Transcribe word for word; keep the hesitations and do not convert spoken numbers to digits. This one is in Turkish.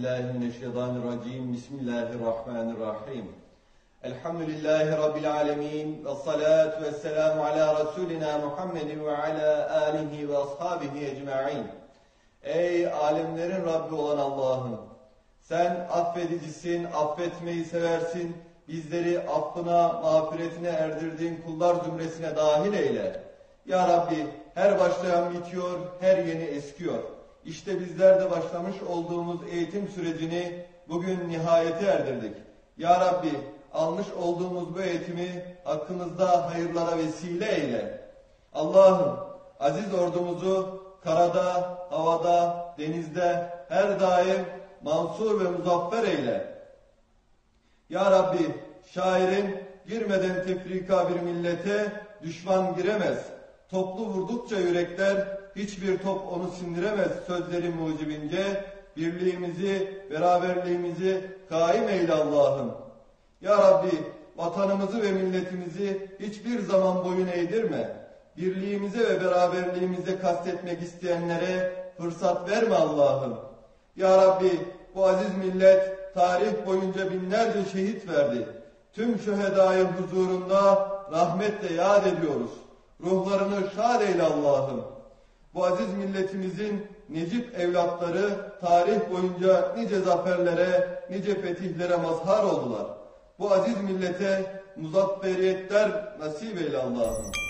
Euzubillahimineşşeytanirracim. Bismillahirrahmanirrahim. Elhamdülillahi Rabbil alemin. Ve salatu ve selamu ala Resulina Muhammedin ve ala alihi ve ashabihi ecma'in. Ey alemlerin Rabbi olan Allah'ım! Sen affedicisin, affetmeyi seversin. Bizleri affına, mağfiretine erdirdiğin kullar zümresine dahil eyle. Ya Rabbi, her başlayan bitiyor, her yeni eskiyor. İşte bizler de başlamış olduğumuz eğitim sürecini bugün nihayete erdirdik. Ya Rabbi, almış olduğumuz bu eğitimi hakkımızda hayırlara vesile eyle. Allah'ım, aziz ordumuzu karada, havada, denizde her daim mansur ve muzaffer eyle. Ya Rabbi, şairin girmeden tefrika bir millete düşman giremez. Toplu vurdukça yürekler hiçbir top onu sindiremez sözleri mucibince birliğimizi, beraberliğimizi kaim eyle Allah'ım. Ya Rabbi, vatanımızı ve milletimizi hiçbir zaman boyun eğdirme. Birliğimize ve beraberliğimize kastetmek isteyenlere fırsat verme Allah'ım. Ya Rabbi, bu aziz millet tarih boyunca binlerce şehit verdi. Tüm şühedayın huzurunda rahmetle yad ediyoruz. Ruhlarını şad eyle Allah'ım. Bu aziz milletimizin necip evlatları tarih boyunca nice zaferlere, nice fetihlere mazhar oldular. Bu aziz millete muzafferiyetler nasip eyle Allah'ım.